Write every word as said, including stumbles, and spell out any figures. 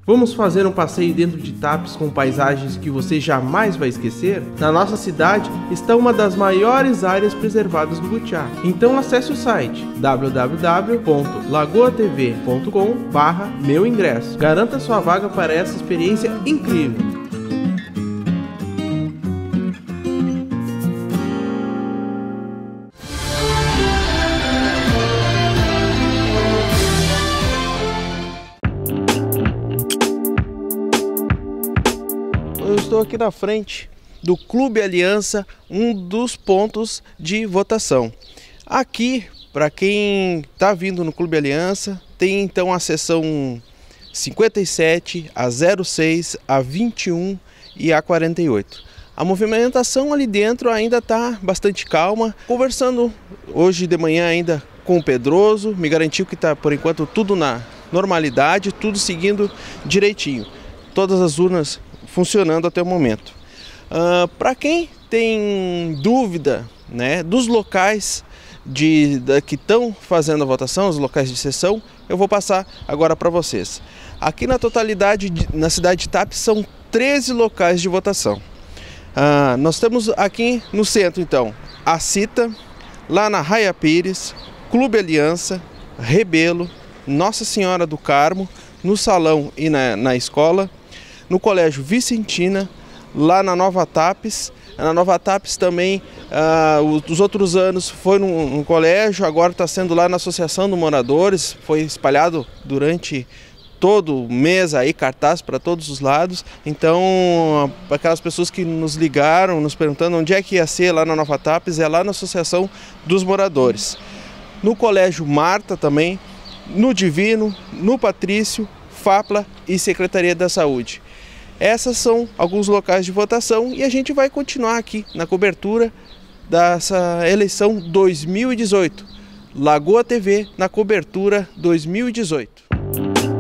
Vamos fazer um passeio dentro de Tapes com paisagens que você jamais vai esquecer? Na nossa cidade está uma das maiores áreas preservadas do Butiá. Então acesse o site w w w ponto lagoa t v ponto com barra meu ingresso. Garanta sua vaga para essa experiência incrível. Eu estou aqui na frente do Clube Aliança, um dos pontos de votação. Aqui, para quem está vindo no Clube Aliança, tem então a seção cinquenta e sete, a zero seis, a vinte e um e a quarenta e oito. A movimentação ali dentro ainda está bastante calma. Conversando hoje de manhã ainda com o Pedroso, me garantiu que está por enquanto tudo na normalidade, tudo seguindo direitinho. Todas as urnas funcionando até o momento. Uh, para quem tem dúvida, né, dos locais de, da, que estão fazendo a votação, os locais de sessão, eu vou passar agora para vocês. Aqui na totalidade, na cidade de Tapes, são treze locais de votação. Uh, nós temos aqui no centro, então, a Cita, lá na Raia Pires, Clube Aliança, Rebelo, Nossa Senhora do Carmo, no salão e na, na escola, no Colégio Vicentina, lá na Nova Tapes. Na Nova Tapes também, uh, os outros anos foi no, no colégio, agora está sendo lá na Associação de Moradores, foi espalhado durante todo o mês aí, cartaz para todos os lados. Então, aquelas pessoas que nos ligaram, nos perguntando onde é que ia ser lá na Nova Tapes, é lá na Associação dos Moradores. No Colégio Marta também, no Divino, no Patrício, Fapla e Secretaria da Saúde. Essas são alguns locais de votação e a gente vai continuar aqui na cobertura dessa eleição dois mil e dezoito. Lagoa T V na cobertura dois mil e dezoito.